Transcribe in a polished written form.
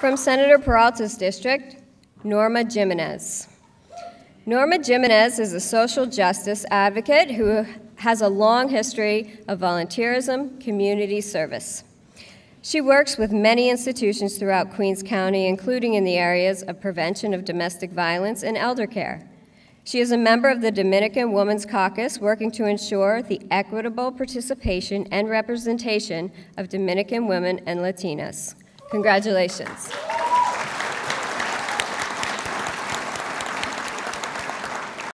From Senator Peralta's district, Norma Jimenez. Norma Jimenez is a social justice advocate who has a long history of volunteerism, community service. She works with many institutions throughout Queens County, including in the areas of prevention of domestic violence and elder care. She is a member of the Dominican Women's Caucus, working to ensure the equitable participation and representation of Dominican women and Latinas. Congratulations.